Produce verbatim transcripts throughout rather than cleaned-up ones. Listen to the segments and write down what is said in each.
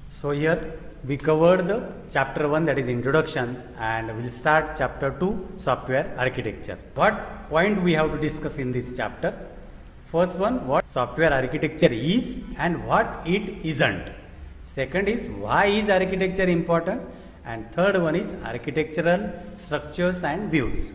So here we covered the chapter one, that is introduction, and we'll start chapter two, software architecture. What point we have to discuss in this chapter? First one, what software architecture is and what it isn't. Second is why is architecture important, and third one is architectural structures and views.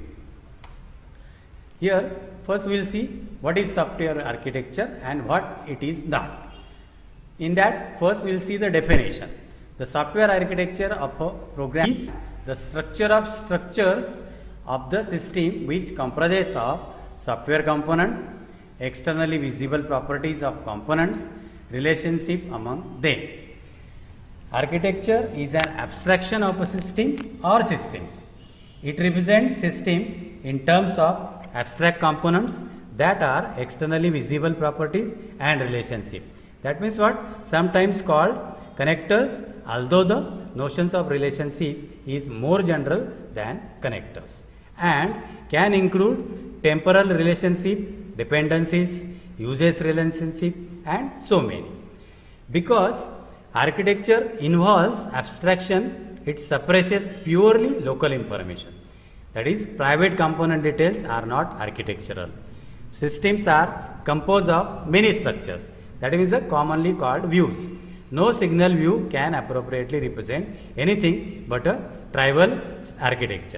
Here first we will see what is software architecture and what it is not. In that, first we will see the definition. The software architecture of a program is the structure of structures of the system which comprises of software component, externally visible properties of components, relationship among them. Architecture is an abstraction of a system or systems. It represents system in terms of abstract components that are externally visible properties and relationship. That means what? Sometimes called connectors, although the notions of relationship is more general than connectors, and can include temporal relationship, dependencies, usage relationship, and so many. Because architecture involves abstraction, it suppresses purely local information. That is, private component details are not architectural. Systems are composed of many structures. That is a commonly called views. No single view can appropriately represent anything but a tribal architecture.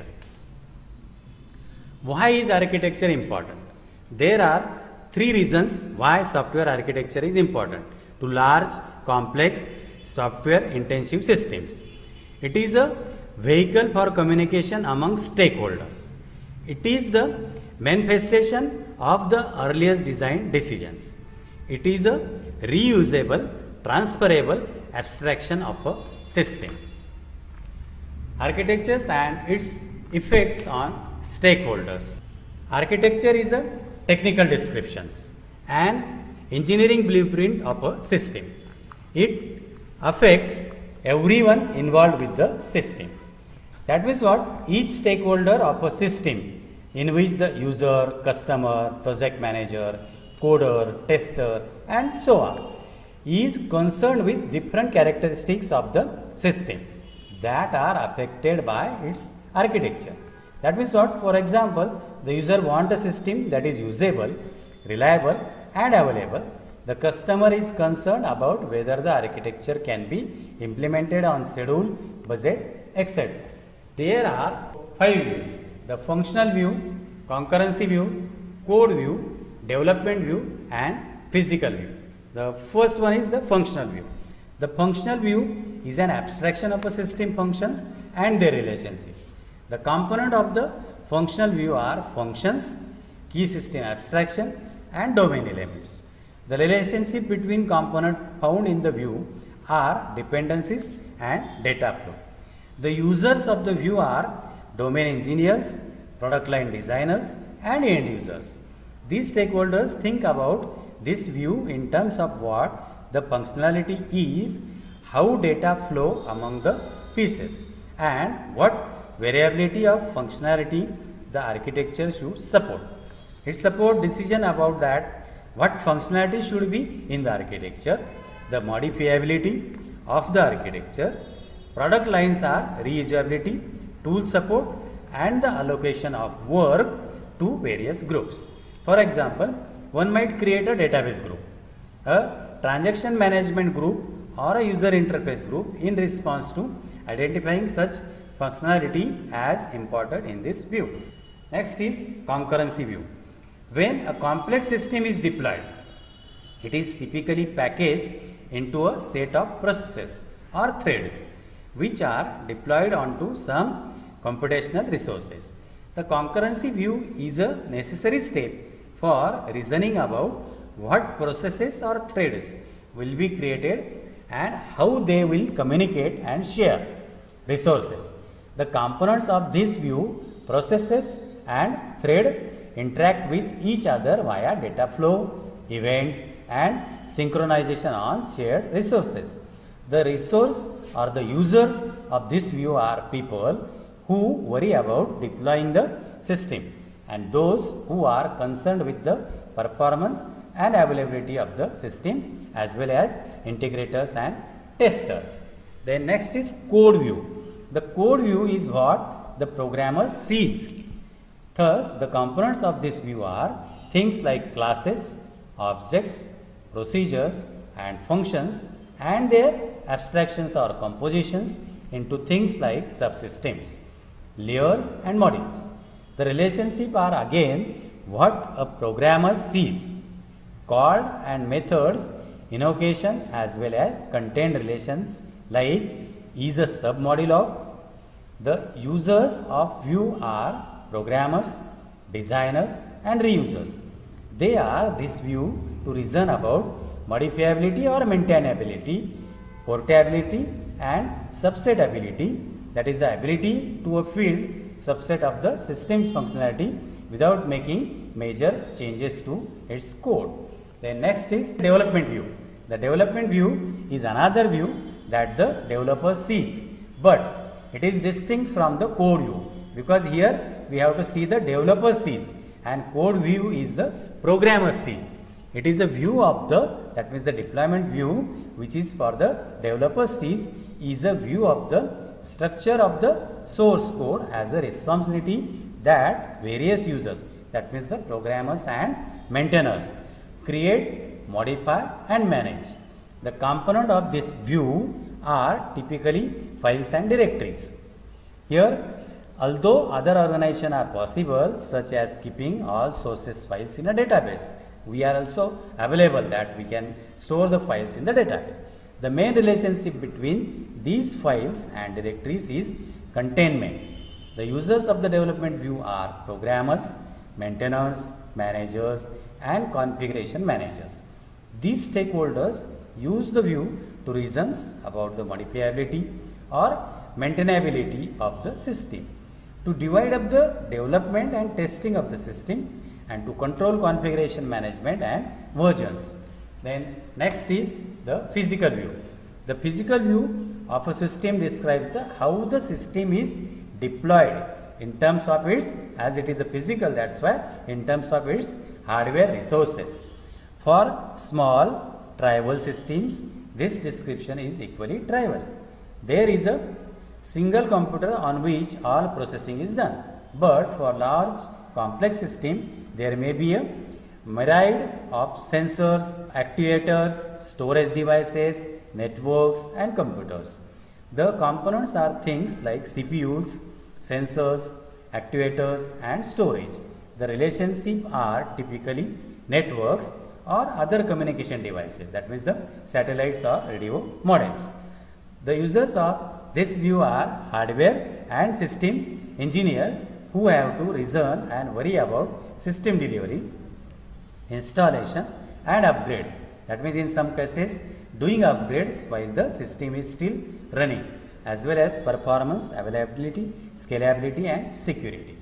Why is architecture important? There are three reasons why software architecture is important to large, complex, software-intensive systems. It is a vehicle for communication among stakeholders. It is the manifestation of the earliest design decisions. It is a reusable, transferable abstraction of a system. Architectures and its effects on stakeholders. Architecture is a technical descriptions and engineering blueprint of a system. It affects everyone involved with the system. That means what? Each stakeholder of a system, in which the user, customer, project manager, coder, tester, and so on, is concerned with different characteristics of the system that are affected by its architecture. That means what? For example, the user wants a system that is usable, reliable, and available. The customer is concerned about whether the architecture can be implemented on schedule, budget, et cetera. There are five views: the functional view, concurrency view, code view, development view, and physical view. The first one is the functional view. The functional view is an abstraction of a system functions and their relationship. The component of the functional view are functions, key system abstraction, and domain elements. The relationship between components found in the view are dependencies and data flow. The users of the view are domain engineers, product line designers, and end users. These stakeholders think about this view in terms of what the functionality is, how data flow among the pieces, and what variability of functionality the architecture should support. It supports decision about that what functionality should be in the architecture, the modifiability of the architecture, product lines are reusability, tool support, and the allocation of work to various groups. For example, one might create a database group, a transaction management group, or a user interface group in response to identifying such functionality as important in this view. Next is concurrency view. When a complex system is deployed, it is typically packaged into a set of processes or threads which are deployed onto some computational resources. The concurrency view is a necessary step for reasoning about what processes or threads will be created and how they will communicate and share resources. The components of this view, processes and thread interact with each other via data flow, events, and synchronization on shared resources. The resource or the users of this view are people who worry about deploying the system and those who are concerned with the performance and availability of the system, as well as integrators and testers. Then next is code view. The code view is what the programmer sees. Thus, the components of this view are things like classes, objects, procedures and functions, and their abstractions or compositions into things like subsystems, layers and modules. The relationship are again what a programmer sees. Called and methods, invocation as well as content relations like is a submodule of. The users of view are programmers, designers and reusers. They are this view to reason about modifiability or maintainability, portability and subsetability, that is the ability to a field subset of the system's functionality without making major changes to its code. Then next is development view. The development view is another view that the developer sees, but it is distinct from the code view, because here we have to see the developer sees and code view is the programmer sees. It is a view of the, that means the deployment view, which is for the developer sees, is a view of the structure of the source code as a responsibility that various users, that means the programmers and maintainers, create, modify and manage. The component of this view are typically files and directories. Here, although other organizations are possible, such as keeping all sources files in a database, we are also available that we can store the files in the database. The main relationship between these files and directories is containment. The users of the development view are programmers, maintainers, managers and configuration managers. These stakeholders use the view to reasons about the modifiability or maintainability of the system, to divide up the development and testing of the system, and to control configuration management and versions. Then next is the physical view. The physical view of a system describes the how the system is deployed in terms of its, as it is a physical, that's why in terms of its hardware resources. For small trivial systems, this description is equally trivial. There is a single computer on which all processing is done, but for large complex system there may be a myriad of sensors, actuators, storage devices, networks and computers. The components are things like C P Us, sensors, actuators and storage. The relationship are typically networks or other communication devices, that means the satellites or radio modems. The users of this view are hardware and system engineers who have to reason and worry about system delivery, installation and upgrades. That means in some cases doing upgrades while the system is still running, as well as performance, availability, scalability and security.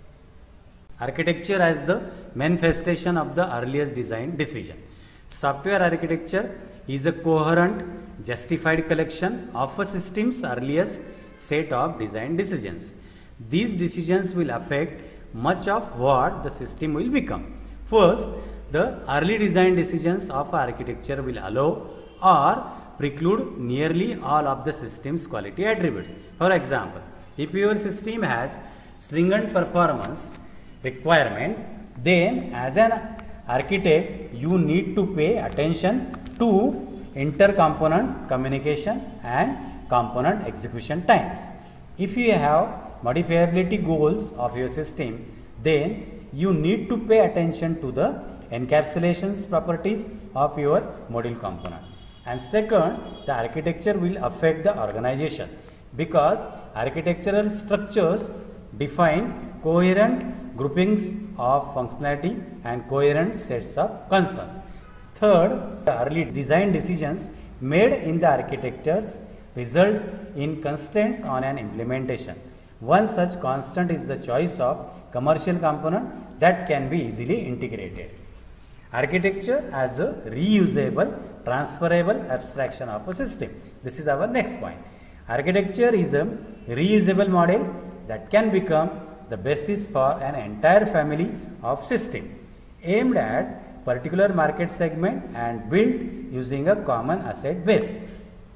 Architecture as the manifestation of the earliest design decision. Software architecture is a coherent, justified collection of a system's earliest set of design decisions. These decisions will affect much of what the system will become. First, the early design decisions of architecture will allow or preclude nearly all of the system's quality attributes. For example, if your system has stringent performance requirement, then as an architect you need to pay attention to inter-component communication and component execution times. If you have modifiability goals of your system, then you need to pay attention to the encapsulation properties of your module component. And second, the architecture will affect the organization, because architectural structures define coherent groupings of functionality and coherent sets of concerns. Third, the early design decisions made in the architectures result in constraints on an implementation. One such constant is the choice of commercial component that can be easily integrated. Architecture as a reusable, transferable abstraction of a system. This is our next point. Architecture is a reusable model that can become the basis for an entire family of systems aimed at particular market segment and built using a common asset base.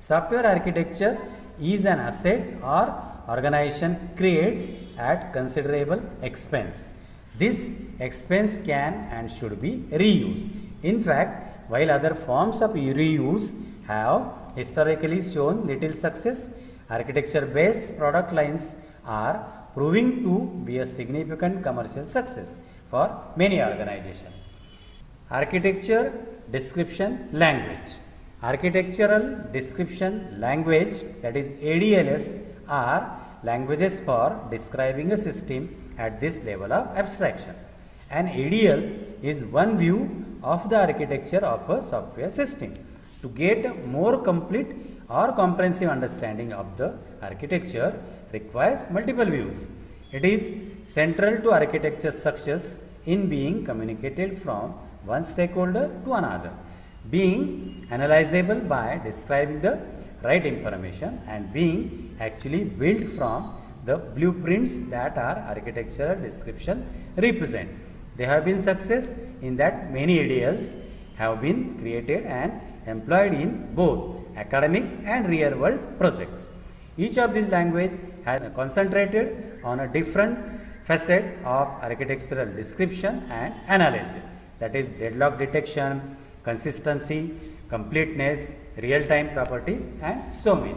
Software architecture is an asset or organization creates at considerable expense. This expense can and should be reused. In fact, while other forms of reuse have historically shown little success, architecture-based product lines are proving to be a significant commercial success for many organizations. Architecture description language. Architectural description language, that is A D L S, are languages for describing a system at this level of abstraction. An A D L is one view of the architecture of a software system. To get a more complete or comprehensive understanding of the architecture requires multiple views. It is central to architecture success in being communicated from one stakeholder to another, being analyzable by describing the right information, and being actually built from the blueprints that our architectural description represent. There have been success in that many A D Ls have been created and employed in both academic and real world projects. Each of these languages has concentrated on a different facet of architectural description and analysis, that is deadlock detection, consistency, completeness, real-time properties, and so many.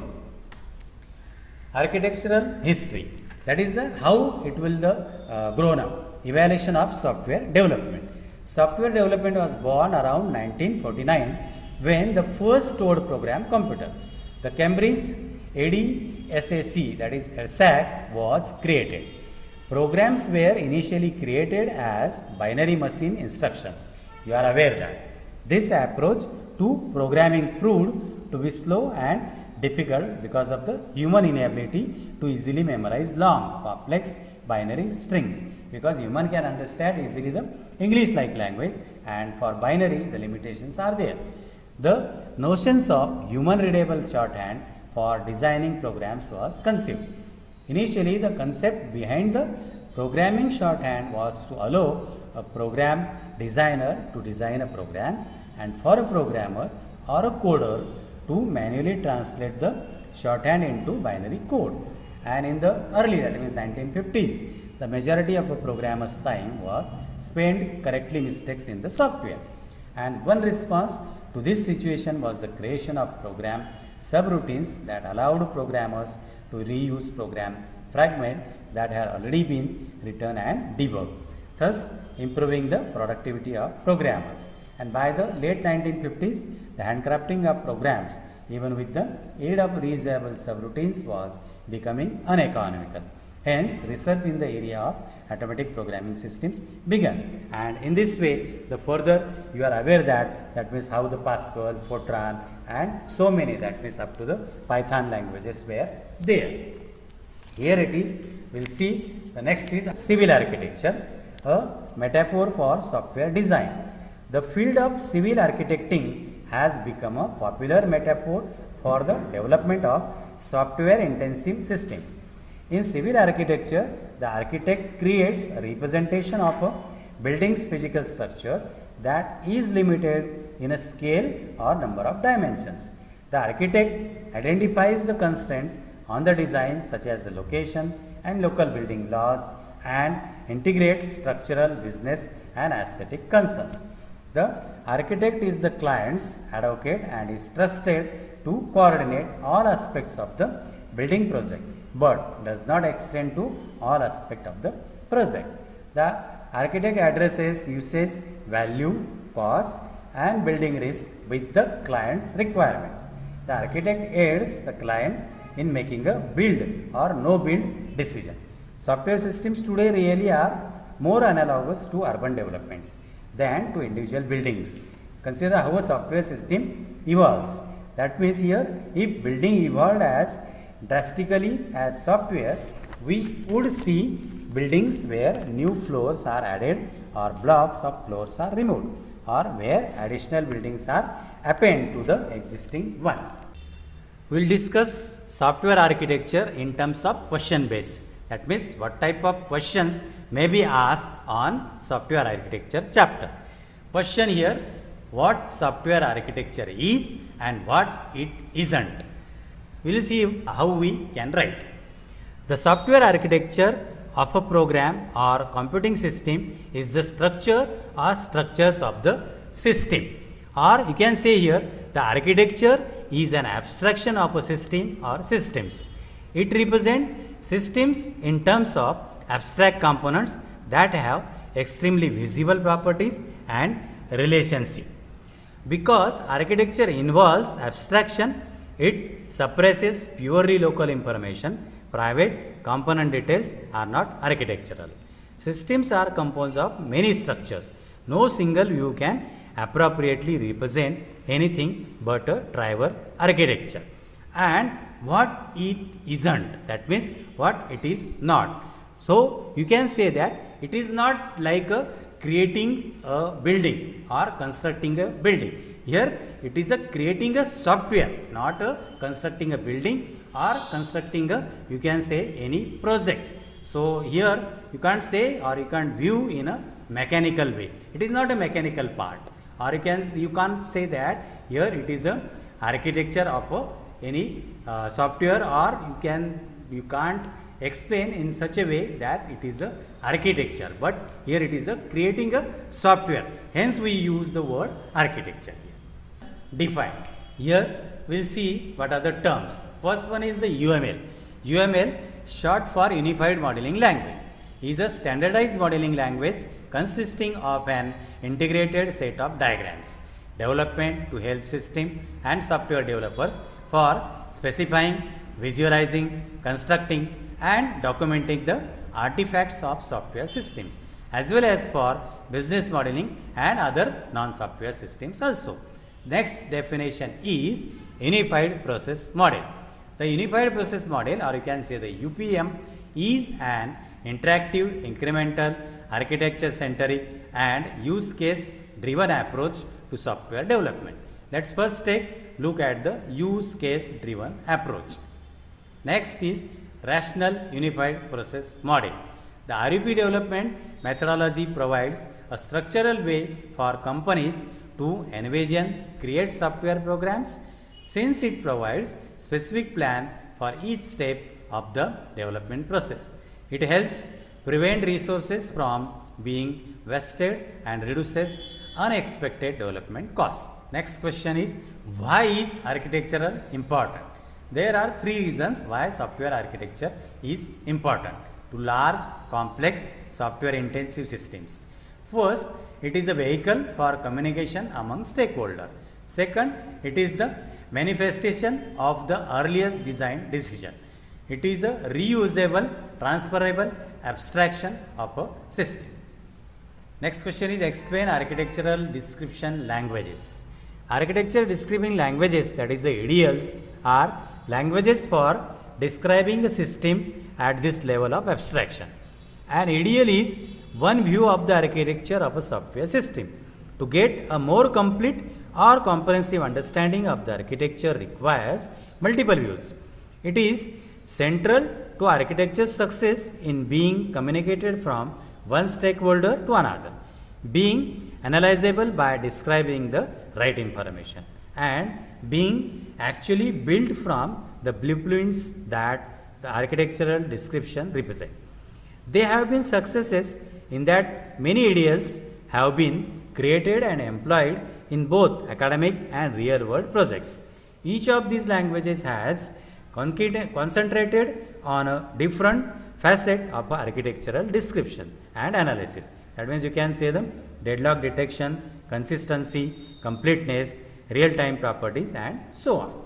Architectural history, that is the how it will the uh, grown up. Evaluation of software development. Software development was born around nineteen forty-nine when the first stored program computer, the Cambridge A D S A C, that is E R S A C, was created. Programs were initially created as binary machine instructions. You are aware that this approach to programming proved to be slow and difficult because of the human inability to easily memorize long, complex binary strings, because human can understand easily the English like language, and for binary the limitations are there. The notions of human readable shorthand for designing programs was conceived. Initially, the concept behind the programming shorthand was to allow a program designer to design a program, and for a programmer or a coder to manually translate the shorthand into binary code. And in the early, that means nineteen fifties, the majority of a programmer's time was spent correcting mistakes in the software. And one response to this situation was the creation of program subroutines that allowed programmers to reuse program fragments that had already been written and debugged, thus improving the productivity of programmers. And by the late nineteen fifties, the handcrafting of programs, even with the aid of reusable subroutines, was becoming uneconomical. Hence, research in the area of automatic programming systems began. And in this way, the further you are aware that, that means how the Pascal, Fortran, and so many, that means up to the Python languages were there. Here it is, we will see the next is civil architecture, a metaphor for software design. The field of civil architecting has become a popular metaphor for the development of software intensive systems. In civil architecture, the architect creates a representation of a building's physical structure that is limited in a scale or number of dimensions. The architect identifies the constraints on the design, such as the location and local building laws, and integrates structural, business, and aesthetic concerns. The architect is the client's advocate and is trusted to coordinate all aspects of the building project, but does not extend to all aspects of the project. The architect addresses usage, value, cost, and building risk with the client's requirements. The architect aids the client in making a build or no build decision. Software systems today really are more analogous to urban developments than to individual buildings. Consider how a software system evolves. That means here, if building evolved as drastically as software, we would see buildings where new floors are added or blocks of floors are removed, or where additional buildings are appended to the existing one. We will discuss software architecture in terms of question base. That means what type of questions may be asked on software architecture chapter. Question here, what software architecture is and what it isn't. we will see how we can write. The software architecture of a program or computing system is the structure or structures of the system. Or you can say here, the architecture is an abstraction of a system or systems. It represents systems in terms of abstract components that have extremely visible properties and relationship. Because architecture involves abstraction, it suppresses purely local information. Private component details are not architectural. Systems are composed of many structures. No single view can appropriately represent anything but a driver architecture. And what it isn't, that means what it is not. So you can say that it is not like a creating a building or constructing a building. Here it is a creating a software, not a constructing a building or constructing a, you can say, any project. So here you can't say or you can't view in a mechanical way. It is not a mechanical part. Or you can you can't say that here it is a architecture of a, any uh, software, or you can you can't explain in such a way that it is a architecture, but here it is a creating a software. Hence we use the word architecture here. Define. Here we will see what are the terms. First one is the U M L. U M L, short for Unified Modeling Language, is a standardized modeling language consisting of an integrated set of diagrams, development to help system and software developers for specifying, visualizing, constructing and documenting the artifacts of software systems, as well as for business modeling and other non-software systems also. Next definition is Unified Process Model. The Unified Process Model, or you can say the U P M, is an interactive, incremental, architecture-centric and use case driven approach to software development. Let's first take look at the use case driven approach. Next is Rational Unified Process Model. The R U P development methodology provides a structural way for companies to envision, create software programs, since it provides specific plan for each step of the development process. It helps prevent resources from being wasted and reduces unexpected development costs. Next question is, why is architectural important? There are three reasons why software architecture is important to large, complex, software intensive systems. First, it is a vehicle for communication among stakeholders. Second, it is the manifestation of the earliest design decision. It is a reusable, transferable abstraction of a system. Next question is, explain architectural description languages. Architecture describing languages, that is the A D Ls, are languages for describing a system at this level of abstraction. An A D L is one view of the architecture of a software system. To get a more complete or comprehensive understanding of the architecture requires multiple views. It is central to architecture's success in being communicated from one stakeholder to another, being analyzable by describing the right information, and being actually built from the blueprints that the architectural description represent. There have been successes in that many A D Ls have been created and employed in both academic and real world projects. Each of these languages has concentrated on a different facet of architectural description and analysis. That means you can say them deadlock detection, consistency, completeness, real-time properties and so on.